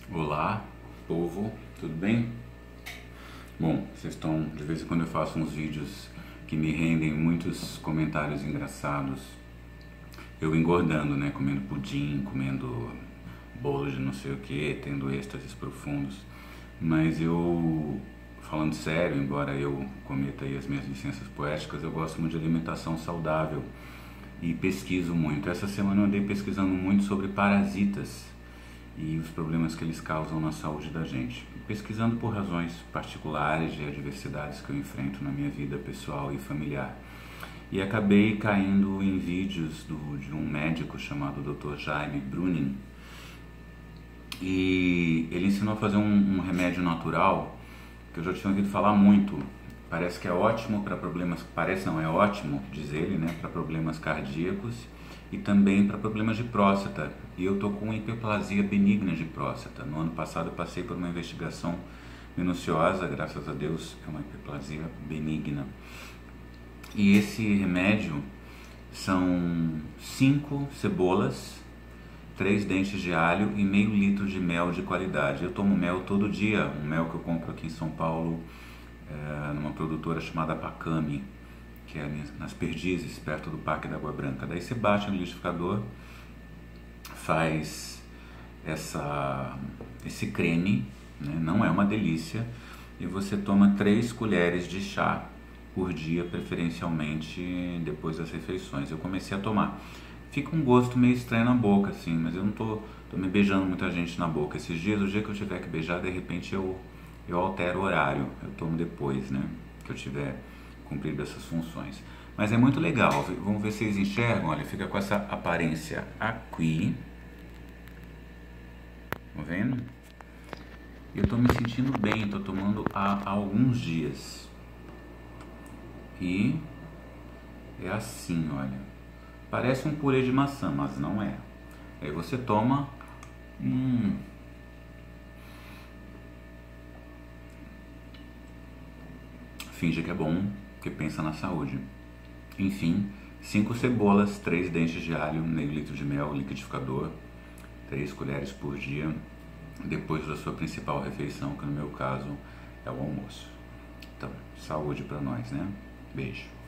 Olá, povo, tudo bem? Bom, vocês estão, de vez em quando eu faço uns vídeos que me rendem muitos comentários engraçados. Eu engordando, né? Comendo pudim, comendo bolo de não sei o que, tendo êxtases profundos. Mas eu, falando sério, embora eu cometa aí as minhas licenças poéticas, eu gosto muito de alimentação saudável e pesquiso muito. Essa semana eu andei pesquisando muito sobre parasitas e os problemas que eles causam na saúde da gente. Pesquisando por razões particulares de adversidades que eu enfrento na minha vida pessoal e familiar. E acabei caindo em vídeos de um médico chamado Dr. Jaime Brunin. E ele ensinou a fazer um remédio natural que eu já tinha ouvido falar muito. Parece que é ótimo para problemas, parece não, é ótimo, diz ele, né, para problemas cardíacos e também para problemas de próstata. E eu tô com hiperplasia benigna de próstata. No ano passado eu passei por uma investigação minuciosa, graças a Deus é uma hiperplasia benigna. E esse remédio são 5 cebolas, 3 dentes de alho e meio litro de mel de qualidade. Eu tomo mel todo dia, um mel que eu compro aqui em São Paulo, numa produtora chamada Pacami, que é nas Perdizes, perto do Parque da Água Branca. Daí você bate no liquidificador, faz esse creme, né? Não é uma delícia, e você toma 3 colheres de chá por dia, preferencialmente depois das refeições. Eu comecei a tomar. Fica um gosto meio estranho na boca, assim, mas eu não tô me beijando muita gente na boca. Esses dias, o dia que eu tiver que beijar, de repente eu altero o horário, eu tomo depois, né, que eu tiver cumprido essas funções. Mas é muito legal, vamos ver se vocês enxergam, olha, fica com essa aparência aqui, tá vendo? Eu tô me sentindo bem, tô tomando há alguns dias. E é assim, olha, parece um purê de maçã, mas não é. Aí você toma, finge que é bom, porque pensa na saúde. Enfim, 5 cebolas, 3 dentes de alho, meio litro de mel, liquidificador, 3 colheres por dia, depois da sua principal refeição, que no meu caso é o almoço. Então, saúde pra nós, né? Beijo.